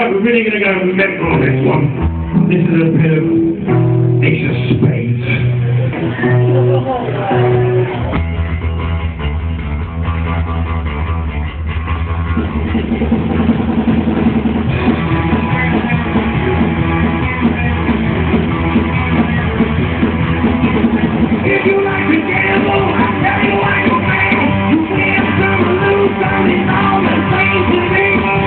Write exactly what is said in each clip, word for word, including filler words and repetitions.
Right, we're really going to go medical on this one. This is a bit of Ace of Spades. If you like to gamble, I'll tell you why you fail. You win some or lose some, it's all the same to me.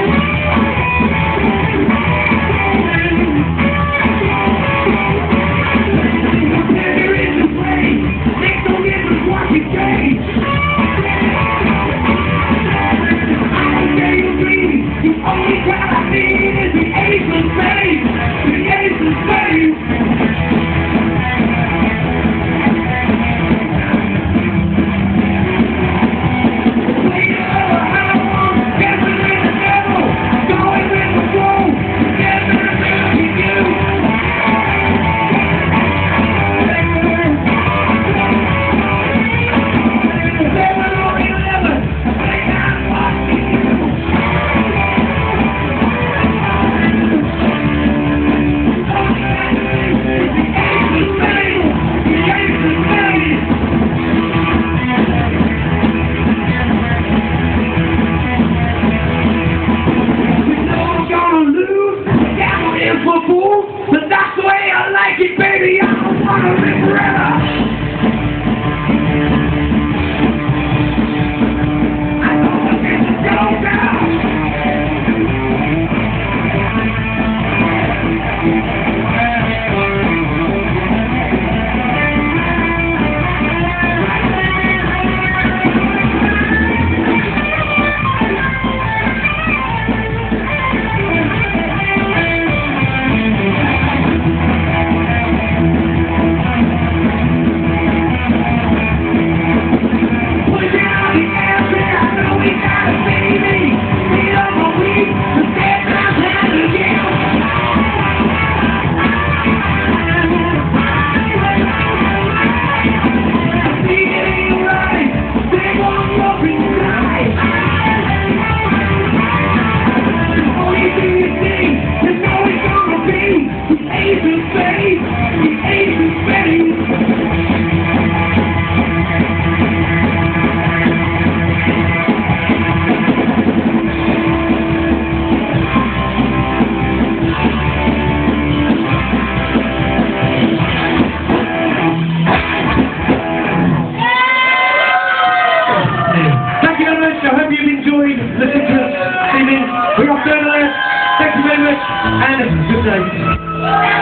There is a way, makes no difference what you say. I don't care you dream, the only card I need is the Ace of Spades, the Ace of Spades. But that's the way I like it, baby. I don't want to live forever. I don't want this to go down. I hope you've enjoyed listening to us singing. We're off down the left. Thank you very much, and good day.